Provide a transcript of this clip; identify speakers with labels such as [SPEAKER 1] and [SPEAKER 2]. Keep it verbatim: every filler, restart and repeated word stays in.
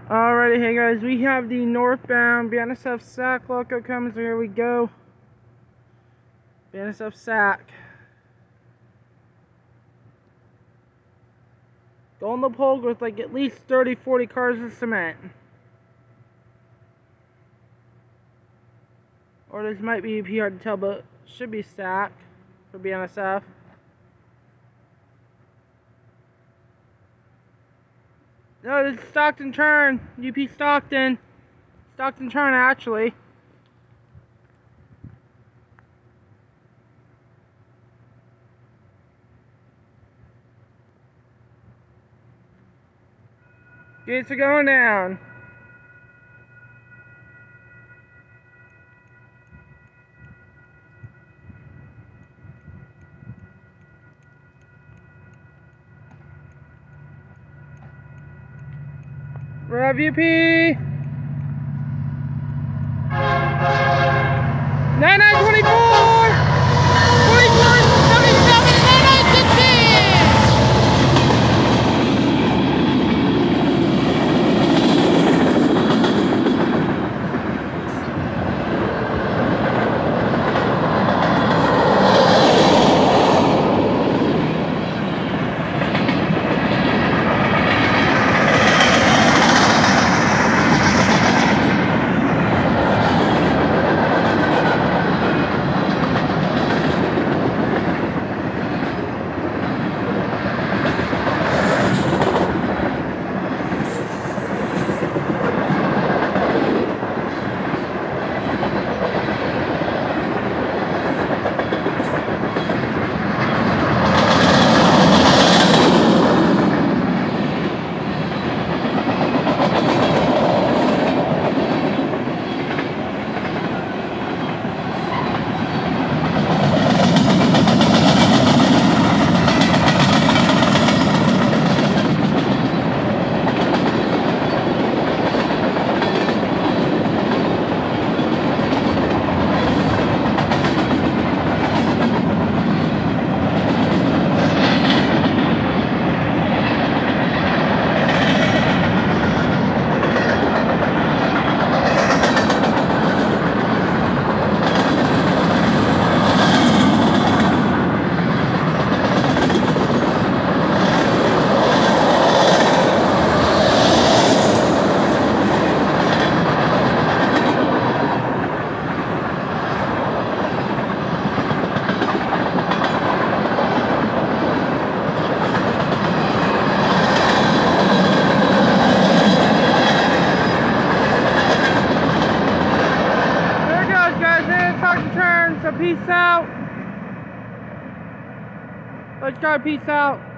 [SPEAKER 1] Alrighty, hey guys, we have the northbound B N S F S A C loco coming, so here we go. B N S F S A C. Going the pole with like at least thirty forty cars of cement. Or this might be P hard to tell, but should be S A C for B N S F. No, this is Stockton turn. U P Stockton. Stockton turn, actually. Gates are going down. Rev U P. nine nine twenty-four. twenty-four seventy-seven. nine nine sixteen. So peace out. Let's go, peace out.